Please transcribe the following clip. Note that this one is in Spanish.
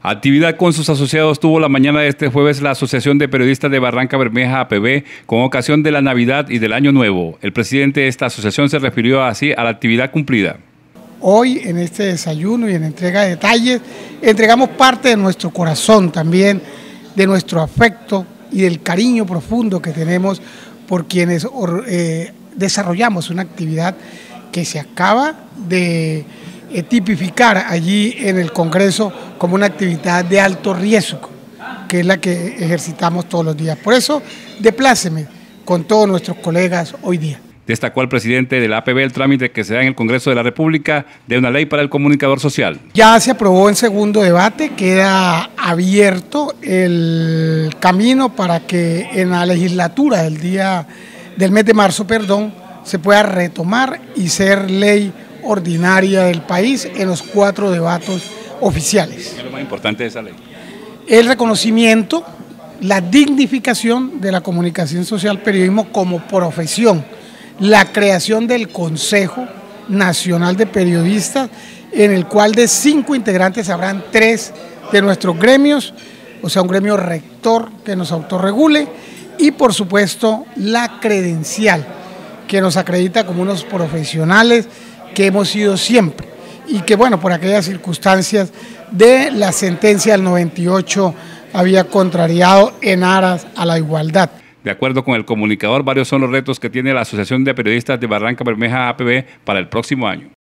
Actividad con sus asociados tuvo la mañana de este jueves la Asociación de Periodistas de Barranca Bermeja APB con ocasión de la Navidad y del Año Nuevo. El presidente de esta asociación se refirió así a la actividad cumplida. Hoy en este desayuno y en entrega de detalles entregamos parte de nuestro corazón también, de nuestro afecto y del cariño profundo que tenemos por quienes desarrollamos una actividad que se acaba de tipificar allí en el Congreso como una actividad de alto riesgo, que es la que ejercitamos todos los días. Por eso, depláceme con todos nuestros colegas hoy día. Destacó el presidente de la APB el trámite que se da en el Congreso de la República de una ley para el comunicador social. Ya se aprobó en segundo debate, queda abierto el camino para que en la legislatura del mes de marzo, se pueda retomar y ser ley ordinaria del país en los 4 debates oficiales. ¿Qué es lo más importante de esa ley? El reconocimiento, la dignificación de la comunicación social, periodismo como profesión, la creación del Consejo Nacional de Periodistas, en el cual de 5 integrantes habrán 3 de nuestros gremios, o sea, un gremio rector que nos autorregule, y por supuesto la credencial que nos acredita como unos profesionales que hemos sido siempre, y que bueno, por aquellas circunstancias de la sentencia del 98 había contrariado en aras a la igualdad. De acuerdo con el comunicador, varios son los retos que tiene la Asociación de Periodistas de Barranca Bermeja APB para el próximo año.